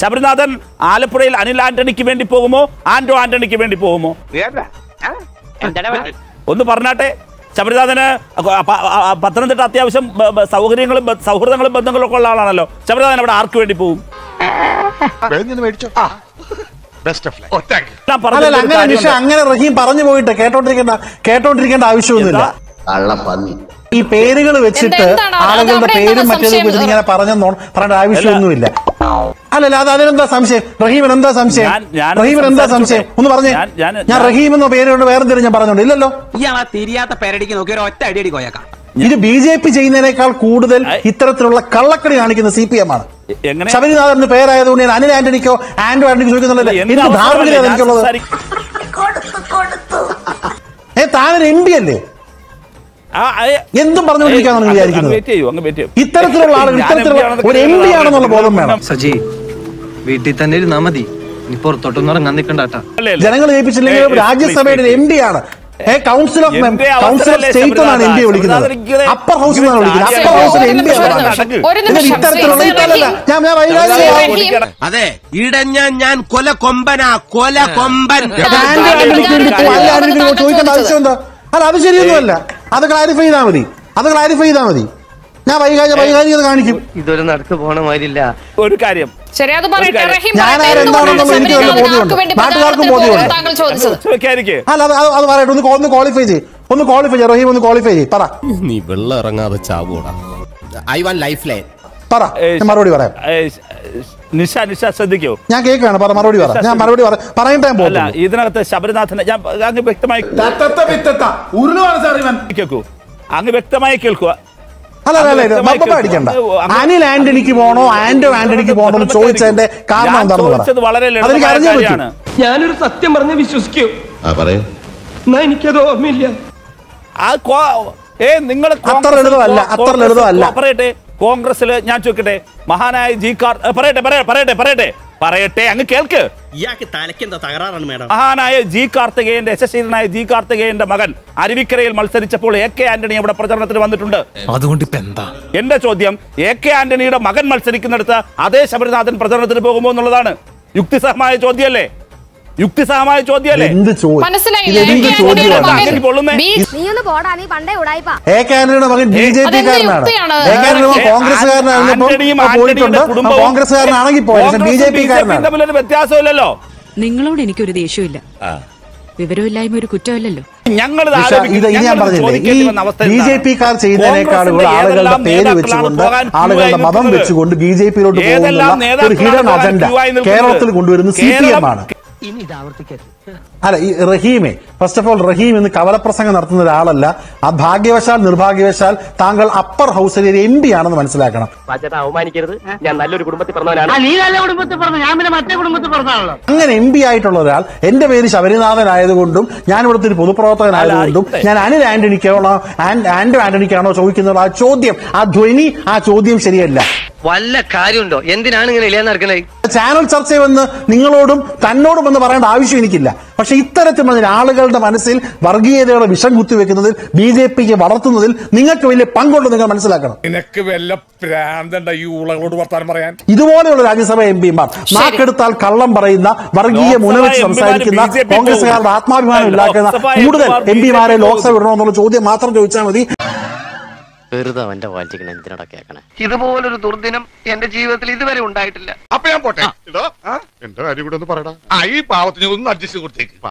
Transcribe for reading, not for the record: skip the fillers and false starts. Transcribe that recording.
ശബരിനാഥൻ ആലപ്പുഴയിൽ അനിൽ ആന്റണിക്ക് വേണ്ടി പോകുമോ ആന്റോ ആന്റണിക്ക് വേണ്ടി പോകുമോ? ഒന്ന് പറഞ്ഞാട്ടെ. ശബരിനാഥന് പത്തനംതിട്ട അത്യാവശ്യം സൗകര്യങ്ങളും സൗഹൃദങ്ങളും ബന്ധങ്ങളും ഒക്കെ ഉള്ള ആളാണല്ലോ. ശബരിനാഥൻ അവിടെ ആർക്ക് വേണ്ടി പോകും? അങ്ങനെ റഹീം പറഞ്ഞു പോയിട്ട് കേട്ടോണ്ടിരിക്കേണ്ട ആവശ്യമൊന്നുമില്ല. ഈ പേരുകൾ വെച്ചിട്ട് ആളുകളുടെ പേരും മറ്റേത് ഇങ്ങനെ പറയേണ്ട ആവശ്യമൊന്നുമില്ല. അല്ലല്ല, അതിനെന്താ സംശയം? റഹീമിന് എന്താ സംശയം? ഒന്ന് പറഞ്ഞേ. ഞാൻ റഹീം എന്ന പേര് കൊണ്ട് വേറെ എന്തെങ്കിലും ഞാൻ പറഞ്ഞോണ്ട് ഇല്ലല്ലോ. തിരിയാത്ത പേരടിക്ക് നോക്കി ഒരു ഒറ്റ അടിയടി കോയക്കാം. ഇത് BJP ചെയ്യുന്നതിനേക്കാൾ കൂടുതൽ ഇത്തരത്തിലുള്ള കള്ളക്കളി കാണിക്കുന്ന CPM ആണ്. ശബരിനാഥന്റെ പേരായതുകൊണ്ട് ഞാൻ അനിൽ ആന്റണിക്കോ ആന്റോ ആന്റണിക്കോ ചോദിക്കുന്നുണ്ടല്ലോ. എനിക്ക് ധാർമ്മികത എനിക്കുള്ളത്. താനൊരു MP അല്ലേ? എന്തും പറഞ്ഞുകൊണ്ടിരിക്കാന്നാണ് വിചാരിക്കുന്നത്. ഇത്തരത്തിലുള്ള ആളുകൾ ഇത്തരത്തിലുള്ള ഒരു MP ആണെന്നുള്ള ബോധം വേണം. സജി വീട്ടിൽ തന്നെ ഇരുന്നാ മതി, പുറത്തോട്ടൊന്നും ഇറങ്ങാൻ നിൽക്കണ്ടാട്ടാ. ജനങ്ങൾ ജയിപ്പിച്ചില്ലെങ്കിൽ രാജ്യസഭയുടെ MP ആണ്. കൗൺസിൽ ഓഫ് സ്റ്റേറ്റ് എന്നാണ് MP വിളിക്കുന്നത്. അപ്പർ ഹൗസ് എന്നാണ് വിളിക്കുന്നത്. അപ്പർ ഹൗസിൽ MP അതെ ഇടഞ്ഞ ഞാൻ കൊല കൊമ്പനാ കൊല കൊമ്പൻ. ചോദിക്കേണ്ട ആവശ്യം എന്താ? അല്ല, അത് ശരിയൊന്നുമല്ല. അത് ക്ലാരിഫൈ ചെയ്താൽ മതി. ഞാൻ വൈകാരികത കാണിക്കും. ഇതൊരു നടക്ക് പോണ മാതിരില്ല. ഒരു കാര്യം ഞാനാരെന്താണെന്നുള്ള എനിക്ക് നല്ല ബോധ്യമുണ്ട്, നാട്ടുകാർക്കും ബോധ്യമുണ്ട്. അല്ല, അത് പറയട്ടെ. ഒന്ന് ക്വാളിഫൈ ചെയ്യും റഹീം. ഒന്ന് ക്വാളിഫൈ ചെയ്യും. പറ. നീ വെള്ളം ഇറങ്ങാതെ ചാവൂടാ. പറ, ഞാൻ മറുപടി പറയാം. നിഷ ശ്രദ്ധിക്കോ? ഞാൻ കേൾക്കാണ്. പറ, മറുപടി പറ. ഞാൻ മറുപടി പറയട്ടെ. ഇതിനകത്ത് ശബരിനാഥനെ ഞാൻ അങ്ങ് വ്യക്തമായി കേൾക്കുക. അടിക്കണ്ട. അനിൽ ആന്റണിക്ക് പോണോ ആന്റോ ആന്റണിക്ക് പോണോ എന്ന് ചോദിച്ചതിന്റെ കാരണം എന്താണെന്ന് വളരെ ലളിതമാണ്. ഞാനൊരു സത്യം പറഞ്ഞ് വിശ്വസിക്കൂ. എനിക്കത് ഓർമ്മയില്ല. നിങ്ങൾ അത്ര ലളിതമല്ല. പറയട്ടെ, കോൺഗ്രസില് ഞാൻ ചോദിക്കട്ടെ, മഹാനായ പറയട്ടെ അങ്ങ് കേൾക്ക്. ഇയാൾക്ക് തലയ്ക്കെന്താ തകരാറാണ് മേഡം? മഹാനായ യശസ്വീനായ ജി കാർത്തികേയന്റെ മകൻ അരുവിക്കരയിൽ മത്സരിച്ചപ്പോൾ AK ആന്റണി അവിടെ പ്രചരണത്തിന് വന്നിട്ടുണ്ട്. അതുകൊണ്ട് ഇപ്പൊ എന്താ എന്റെ ചോദ്യം? AK ആന്റണിയുടെ മകൻ മത്സരിക്കുന്നിടത്ത് അതേ ശബരിനാഥൻ പ്രചരണത്തിന് പോകുമോ എന്നുള്ളതാണ്. യുക്തിസഹമായ ചോദ്യമല്ലേ? വ്യത്യാസമില്ലല്ലോ. നിങ്ങളോട് എനിക്കൊരു ദേഷ്യമില്ല. വിവരമില്ലായ്മ ഒരു കുറ്റമല്ലല്ലോ. BJP-ക്കാർ ചെയ്യുന്നതിനേക്കാളുകൾ ആളുകളുടെ പേര് വെച്ചുകൊണ്ട് ആളുകളുടെ മതം വെച്ചുകൊണ്ട് BJP-യിലോട്ട് പോകുന്ന ഒരു ഹിഡൻ അജണ്ട കേരളത്തിൽ കൊണ്ടുവരുന്ന CPM ആണ്. അല്ല, ഈ റഹീമെ ഫസ്റ്റ് ഓഫ് ഓൾ റഹീം ഇന്ന് കവലപ്രസംഗം നടത്തുന്ന ഒരാളല്ല. ആ നിർഭാഗ്യവശാൽ താങ്കൾ അപ്പർ ഹൗസിലെ ഒരു MP ആണെന്ന് മനസ്സിലാക്കണം. അവമാനിക്കരുത്. ഞാൻ നല്ലൊരു കുടുംബത്തിൽ പറഞ്ഞവനാണ്. അങ്ങനെ MP ആയിട്ടുള്ള ഒരാൾ എന്റെ പേര് ശബരിനാഥൻ ആയതുകൊണ്ടും ഞാൻ ഇവിടുത്തെ ഒരു പൊതുപ്രവർത്തകനായതുകൊണ്ടും ഞാൻ അനിൽ ആന്റണിക്കാണോ ആന്റോ ആന്റണിക്കാണോ ചോദിക്കുന്നത് ആ ചോദ്യം, ആ ധ്വനി, ആ ചോദ്യം ശരിയല്ല. വല്ല കാര്യമുണ്ടോ? എന്തിനാണ് ഇങ്ങനെ ഇല്ലാന്ന് നടക്കണേ? ചാനൽ ചർച്ച വന്ന് നിങ്ങളോടും തന്നോടും എന്ന് പറയേണ്ട ആവശ്യം എനിക്കില്ല. പക്ഷെ ഇത്തരത്തിൽ ആളുകളുടെ മനസ്സിൽ വർഗീയതയുടെ വിഷം കുത്തിവെക്കുന്നതിൽ BJP-ക്ക് വളർത്തുന്നതിൽ നിങ്ങൾക്ക് വലിയ പങ്കുണ്ട്. നിങ്ങൾ മനസ്സിലാക്കണം. ഇതുപോലെയുള്ള രാജ്യസഭ MP-മാർ നാക്കെടുത്താൽ കള്ളം പറയുന്ന, വർഗീയ മുനവെച്ച് സംസാരിക്കുന്ന, കോൺഗ്രസുകാരുടെ ആത്മാഭിമാനം ഇല്ലാക്കുന്ന കൂടുതൽ MP-മാരെ ലോക്സഭ ഇടണമെന്നുള്ള ചോദ്യം മാത്രം ചോദിച്ചാൽ മതി. വെറുതെ അവന്റെ വായിച്ചിരിക്കണ എന്തിനോടാ കേൾക്കണേ? ഇതുപോലൊരു ദുർദിനം എന്റെ ജീവിതത്തിൽ ഇതുവരെ ഉണ്ടായിട്ടില്ല. അപ്പൊ ഞാൻ പോട്ടെ. എന്റെ കാര്യം കൂടെ ഒന്ന് പറയടാ. ഈ പാവത്തിന് ഒന്ന് അഡ്ജസ്റ്റ് കൊടുത്തേക്ക്.